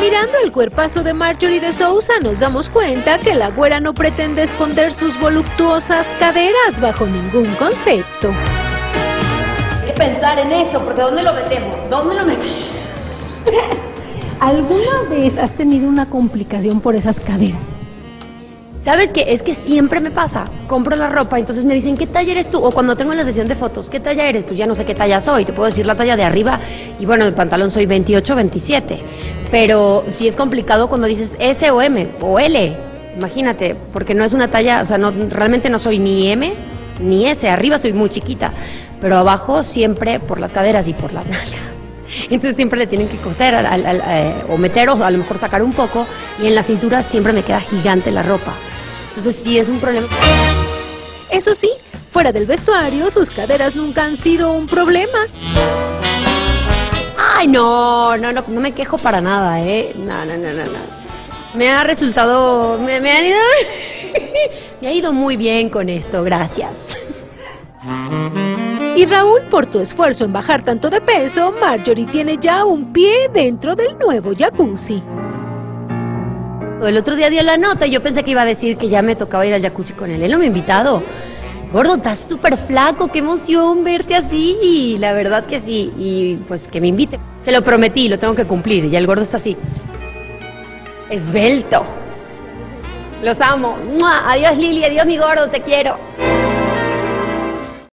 Mirando el cuerpazo de Marjorie de Sousa, nos damos cuenta que la güera no pretende esconder sus voluptuosas caderas bajo ningún concepto. Hay que pensar en eso, porque ¿dónde lo metemos? ¿Dónde lo metemos? ¿Alguna vez has tenido una complicación por esas caderas? ¿Sabes qué? Es que siempre me pasa. Compro la ropa, entonces me dicen, ¿qué talla eres tú? O cuando tengo la sesión de fotos, ¿qué talla eres? Pues ya no sé qué talla soy. Te puedo decir la talla de arriba y bueno, de pantalón soy 28, 27. Pero sí es complicado cuando dices S o M o L. Imagínate, porque no es una talla, o sea, no, realmente no soy ni M ni S. Arriba soy muy chiquita, pero abajo siempre por las caderas y por las nalgas. Entonces siempre le tienen que coser o meter o a lo mejor sacar un poco, y en la cintura siempre me queda gigante la ropa. Entonces sí es un problema. Eso sí, fuera del vestuario, sus caderas nunca han sido un problema. Ay, no me quejo para nada, No. Me ha resultado, me ha ido muy bien con esto, gracias. Y Raúl, por tu esfuerzo en bajar tanto de peso, Marjorie tiene ya un pie dentro del nuevo jacuzzi. El otro día dio la nota y yo pensé que iba a decir que ya me tocaba ir al jacuzzi con él. Él no me ha invitado. Gordo, estás súper flaco, qué emoción verte así. La verdad que sí. Y pues que me invite. Se lo prometí, lo tengo que cumplir. Y el gordo está así. Esbelto. Los amo. ¡Mua! Adiós, Lili. Adiós, mi gordo. Te quiero.